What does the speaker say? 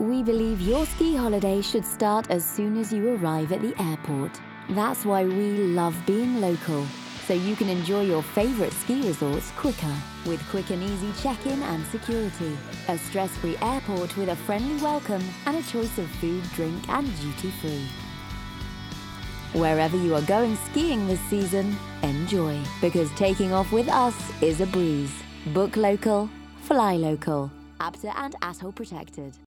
We believe your ski holiday should start as soon as you arrive at the airport. That's why we love being local, so you can enjoy your favorite ski resorts quicker, with quick and easy check-in and security, a stress-free airport with a friendly welcome and a choice of food, drink and duty-free. Wherever you are going skiing this season, enjoy, because taking off with us is a breeze. Book local, fly local. ABTA and ATOL protected.